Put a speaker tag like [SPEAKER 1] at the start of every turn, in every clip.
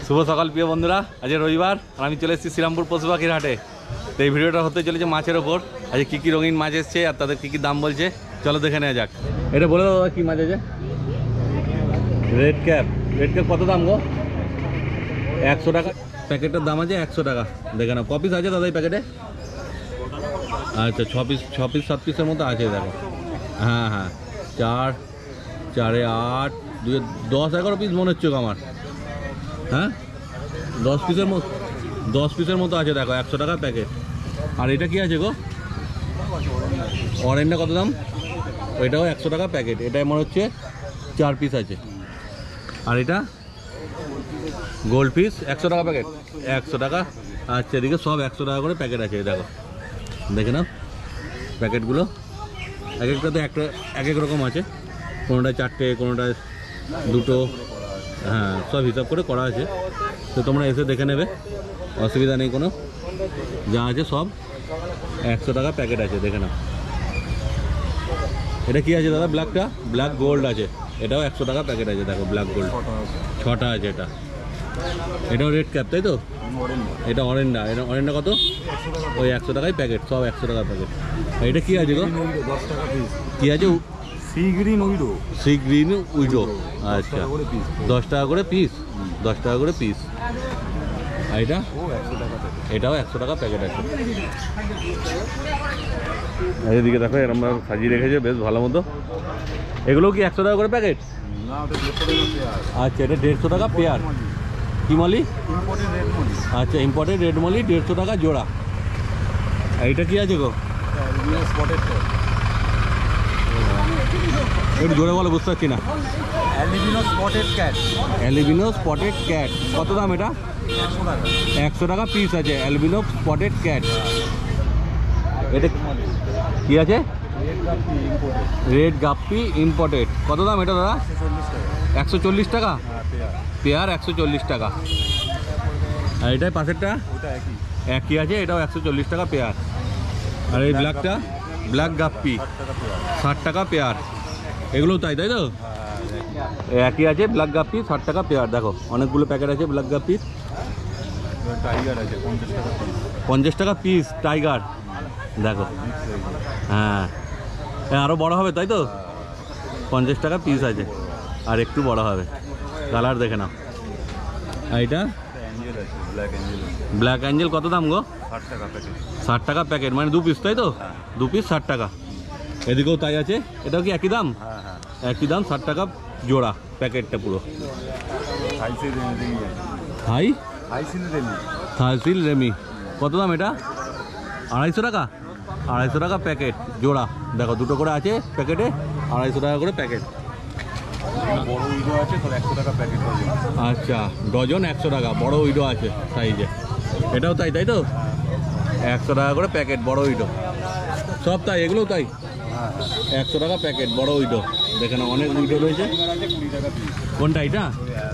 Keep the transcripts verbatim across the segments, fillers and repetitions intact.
[SPEAKER 1] শুভ সকাল প্রিয় বন্ধুরা, আজ রবিবার আর আমি চলে এসেছি শ্রীরামপুর পশু পাখির হাটে। তো এই ভিডিওটা হতে চলেছে মাছের ওপর। আজ কী কী রঙিন মাছ এসছে আর তাদের কী কী দাম বলছে চলো দেখে নেওয়া যাক। এটা বলে দাও কী মাছ আছে? Red cap. রেড ক্যাপ কত দাম গো? একশো টাকা প্যাকেটের দাম আছে, একশো টাকা। দেখে নাও ক পিস আছে দাদা এই প্যাকেটে? আচ্ছা ছ পিস ছ পিস সাত পিসের মতো আছে দেখো। হ্যাঁ হ্যাঁ চার চারে আট দুই দশ এগারো পিস মনে হচ্ছে আমার। হ্যাঁ দশ পিসের মতো দশ পিসের মতো আছে দেখো, একশো টাকা প্যাকেট। আর এটা কি আছে গো? অরেঞ্জটা কত দাম? এটাও একশো টাকা প্যাকেট। এটা মনে হচ্ছে চার পিস আছে। আর এটা গোল্ড পিস একশো টাকা প্যাকেট, একশো টাকা। আচ্ছা এদিকে সব একশো টাকা করে প্যাকেট আছে দেখো, দেখে নাও প্যাকেটগুলো। এক একটাতে একটা এক এক রকম আছে, কোনোটায় চারটে কোনোটায় দুটো। হ্যাঁ সব হিসাব করে করা আছে, তো তোমরা এসে দেখে নেবে, অসুবিধা নেই কোনো। যা আছে সব একশো টাকা প্যাকেট আছে, দেখে নাও। এটা কি আছে দাদা? ব্ল্যাকটা ব্ল্যাক গোল্ড আছে, এটাও একশো টাকা প্যাকেট আছে দেখো, ব্ল্যাক গোল্ড ছটা আছে। এটা এটাও রেড ক্যাপ তাই তো? এটা অরেঞ্জটা, এটা অরেঞ্জটা কত? ওই একশো টাকায় প্যাকেট, সব একশো টাকা প্যাকেট। এটা কি আছে গো? কি আছে?
[SPEAKER 2] Sea green widow.
[SPEAKER 1] Sea green widow, আচ্ছা দশ টাকা করে পিস, দশ টাকা করে পিস। আর এটা এটাও একশো টাকা প্যাকেট আছে। এদিকে দেখো এরকম সাজিয়ে রেখেছে বেশ ভালো মতো। এগুলো কি একশো টাকা করে প্যাকেট? আচ্ছা এটা দেড়শো টাকা পেয়ার। কি মলি? আচ্ছা ইম্পোর্টেড রেড মলি দেড়শো টাকা জোড়া। এইটা কি আছে গো? একটু জোরে বলো, বুঝতে পারছি না।
[SPEAKER 2] Albino spotted cat.
[SPEAKER 1] Albino spotted cat কত দাম এটা? একশো টাকা পিস আছে অ্যালবিনো স্পটেড ক্যাট। এটা কি আছে? Red guppy imported. কত দাম এটা দাদা? একশো চল্লিশ টাকা পেয়ার, একশো চল্লিশ টাকা। আর এটাই পাশেরটা একই আছে, এটাও একশো চল্লিশ টাকা পেয়ার। আর এই ব্ল্যাকটা ব্ল্যাক গাপ্পি ষাট টাকা পেয়ার। এগুলোও তাই তাই তো? একই আছে ব্ল্যাক গাপ্পি ষাট টাকা পেয়ার। দেখো অনেকগুলো প্যাকেট আছে ব্ল্যাক গাপ্পির।
[SPEAKER 2] টাইগার আছে পঞ্চাশ টাকা পিস।
[SPEAKER 1] পঞ্চাশ টাকা পিস টাইগার দেখো। হ্যাঁ আরও বড় হবে তাই তো? পঞ্চাশ টাকা পিস আছে, আর একটু বড় হবে। কালার দেখে নাও। আর এটা ব্ল্যাক অ্যাঞ্জেল কত দাম গো?
[SPEAKER 2] ষাট টাকা প্যাকেট।
[SPEAKER 1] ষাট টাকা প্যাকেট মানে দু পিস তাই তো? দু পিস ষাট টাকা। এদিকেও তাই আছে, এটাও কি একই দাম? একই দাম, ষাট টাকা জোড়া প্যাকেটটা পুরো। হাই থাইসিল রেমি কত দাম এটা? আড়াইশো টাকা। আড়াইশো টাকা প্যাকেট জোড়া। দেখো দুটো করে আছে প্যাকেটে, আড়াইশো টাকা করে প্যাকেট।
[SPEAKER 2] বড় উইডো আছে তো একশো টাকা প্যাকেট।
[SPEAKER 1] আচ্ছা ডজন একশো টাকা, বড় উইডো আছে সাইজে। এটাও তাই তাই তো? একশো টাকা করে প্যাকেট বড় উইডো। সব তাই, এগুলোও তাই একশো টাকা প্যাকেট বড় উইডো। দেখে নাও অনেক উইডো রয়েছে। কোনটা এটা?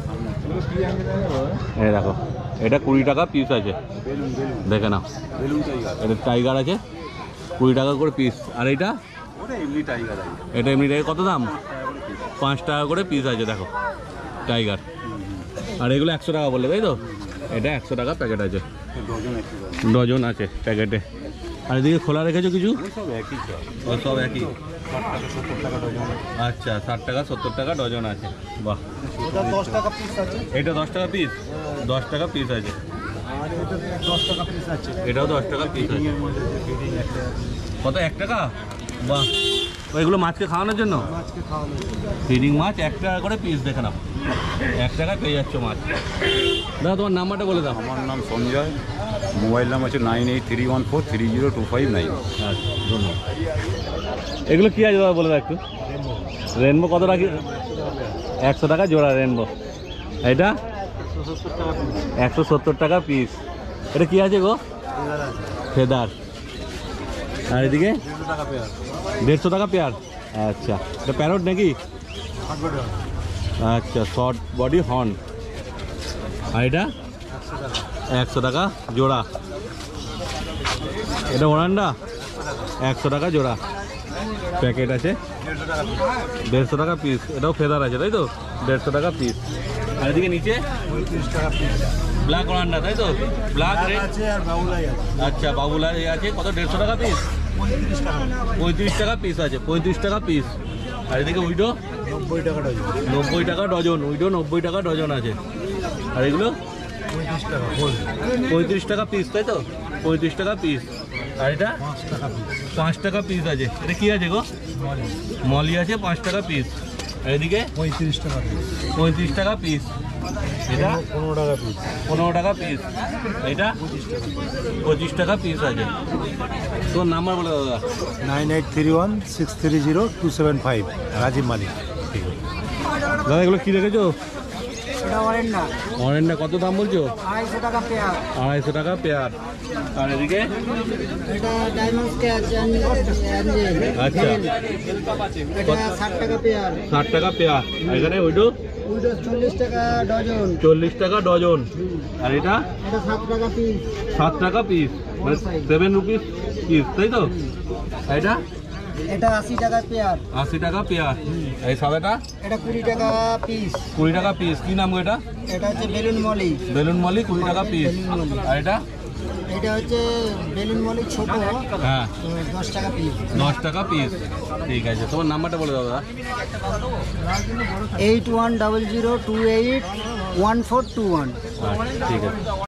[SPEAKER 1] এই দেখো এটা কুড়ি টাকা পিস আছে, দেখে নাও। এটা টাইগার আছে কুড়ি টাকা করে পিস। আর এইটা? এটা এমনি টাইগার কত দাম? পাঁচ টাকা করে পিস আছে দেখো টাইগার। আর এগুলো একশো টাকা বললে তাই তো? এটা একশো টাকা প্যাকেট আছে, ডজন আছে প্যাকেটে। আর এদিকে খোলা রেখেছো কিছু? সব একই। আচ্ছা ষাট টাকা সত্তর টাকা ডজন আছে। বাহ
[SPEAKER 2] দশ টাকা পিস আছে।
[SPEAKER 1] এটা দশ টাকা পিস, দশ টাকা পিস আছে।
[SPEAKER 2] দশ টাকা পিস আছে।
[SPEAKER 1] এটাও দশ টাকা পিস আছে। কত? এক টাকা? বাহ ওইগুলো মাছকে খাওয়ানোর জন্য?
[SPEAKER 2] মাছকে খাওয়ানোর জন্য
[SPEAKER 1] ফিডিং মাছ এক টাকা করে পিস, দেখে নাও এক টাকায় পেয়ে যাচ্ছ মাছ। দাদা তোমার নাম্বারটা বলে দাও।
[SPEAKER 2] আমার নাম সঞ্জয়, মোবাইল নাম আছে nine eight three one four three zero two five nine.
[SPEAKER 1] আচ্ছা ধন্যবাদ। এগুলো কী আছে দাদা বলে দাও একটু। রেনবো কত টাকা? একশো টাকা জোড়া রেনবো। এটা একশো সত্তর টাকা পিস। এটা কি আছে গো? ফেদার। আর এদিকে দেড়শো টাকা পেয়ার। আচ্ছা এটা প্যারট নাকি? আচ্ছা শর্ট বডি হর্ন। আর এটা একশো টাকা জোড়া। এটা ওরান্ডা একশো টাকা জোড়া প্যাকেট আছে, দেড়শো টাকা পিস। এটাও ফেদার আছে তাই তো? দেড়শো টাকা পিস। আর এদিকে নিচে
[SPEAKER 3] পঁয়ত্রিশ টাকা পিস
[SPEAKER 1] ব্ল্যাক ওরান্ডা, তাই তো? ব্ল্যাক রেড
[SPEAKER 3] আছে আর বাউলাই আছে
[SPEAKER 1] আচ্ছা, বাবুলা এ আছে কত? দেড়শো টাকা পিস,
[SPEAKER 3] পঁয়ত্রিশ টাকা
[SPEAKER 1] পঁয়ত্রিশ টাকা পিস আছে, পঁয়ত্রিশ টাকা পিস। আর এদিকে উইডো
[SPEAKER 3] নব্বই টাকা ডজন
[SPEAKER 1] নব্বই টাকা ডজন, উইডো নব্বই টাকা ডজন আছে। আর এগুলো
[SPEAKER 3] পঁয়ত্রিশ টাকা গোল
[SPEAKER 1] পঁয়ত্রিশ টাকা পিস, তাই তো? পঁয়ত্রিশ টাকা পিস। আর এটা
[SPEAKER 3] পাঁচ টাকা পিস
[SPEAKER 1] পাঁচ টাকা পিস আছে। এটা কি আছে গো? মলি আছে, পাঁচ টাকা পিস। আর এদিকে
[SPEAKER 3] পঁয়ত্রিশ টাকা পিস
[SPEAKER 1] পঁয়ত্রিশ টাকা পিস। এটা
[SPEAKER 3] পনেরো টাকা পিস
[SPEAKER 1] পনেরো টাকা পিস। এটা পঁচিশ টাকা পিস আছে। তোর নাম্বার বলে দাদা।
[SPEAKER 3] Nine eight three one six three zero two seven five Rajib Malik. ঠিক আছে
[SPEAKER 1] দাদা এগুলো কি রেখেছো?
[SPEAKER 4] এটা অরেন্ডা
[SPEAKER 1] অরেন্ডা কত দাম বলছো?
[SPEAKER 4] আড়াইশো টাকা পেয়ার।
[SPEAKER 1] আড়াইশো টাকা পেয়ার। আর এদিকে
[SPEAKER 4] এটা ডায়মন্ড স্ক্যাচ
[SPEAKER 1] আচ্ছা
[SPEAKER 4] এটা ষাট টাকা পেয়ার।
[SPEAKER 1] ষাট টাকা পেয়ার। আর এখানে ওইটো
[SPEAKER 4] উইডো চল্লিশ টাকা ডজন।
[SPEAKER 1] চল্লিশ টাকা ডজন। আর এটা
[SPEAKER 4] এটা সাত টাকা পিস।
[SPEAKER 1] সাত টাকা পিস, সেভেন রুপিস পিস, তাই তো? আর এটা
[SPEAKER 4] এটা আশি টাকা পেয়ার।
[SPEAKER 1] আশি টাকা পেয়ার। এই সাদাটা
[SPEAKER 4] এটা কুড়ি টাকা পিস।
[SPEAKER 1] কুড়ি টাকা পিস। কি নাম গো এটা?
[SPEAKER 4] এটা হচ্ছে বেলুন মলি।
[SPEAKER 1] বেলুন মলি, কুড়ি টাকা পিস। আর এটা
[SPEAKER 4] এটা হচ্ছে বেলুন মলি ছোট,
[SPEAKER 1] হ্যাঁ
[SPEAKER 4] দশ টাকা পিস।
[SPEAKER 1] দশ টাকা পিস। ঠিক আছে, তোমার নাম্বারটা বলে দাও দাদা।
[SPEAKER 4] Eight one double zero two eight one four two one.
[SPEAKER 1] আচ্ছা, ঠিক আছে।